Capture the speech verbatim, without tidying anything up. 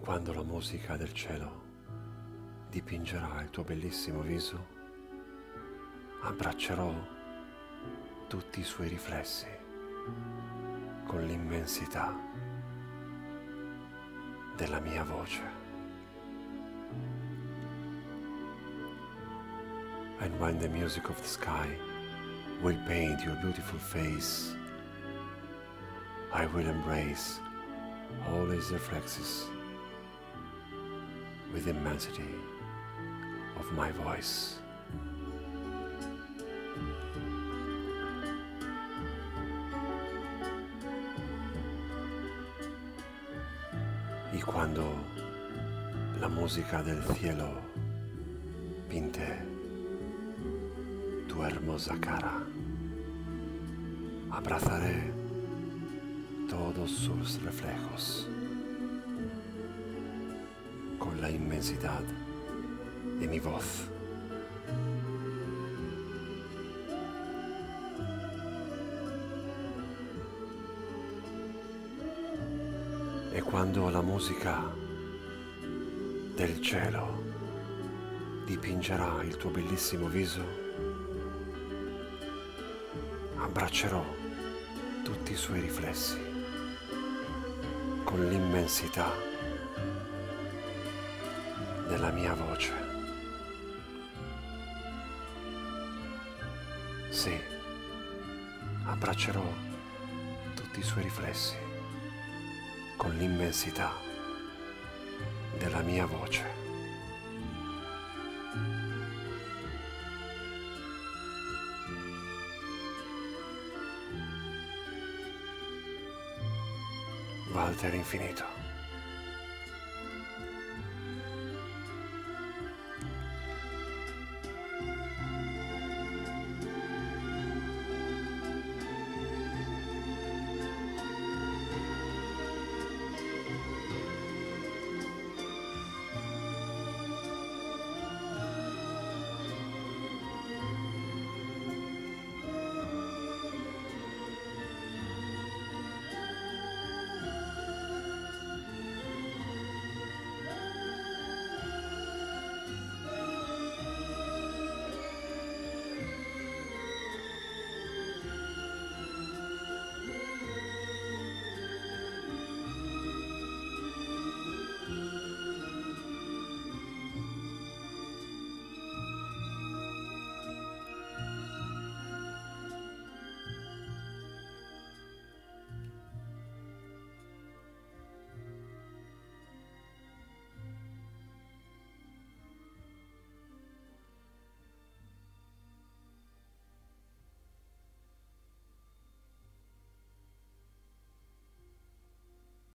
quando la musica del cielo dipingerà il tuo bellissimo viso, abbraccerò tutti i suoi riflessi con l'immensità della mia voce. And when the music of the sky will paint your beautiful face, I will embrace all its reflexes with the immensity of my voice. Y cuando la música del cielo pinte tu hermosa cara, abrazaré todos sus reflejos con la inmensidad de mi voz. E quando la musica del cielo dipingerà il tuo bellissimo viso, abbraccerò tutti i suoi riflessi con l'immensità della mia voce. Sì, abbraccerò tutti i suoi riflessi con l'immensità della mia voce. Walter Infinito.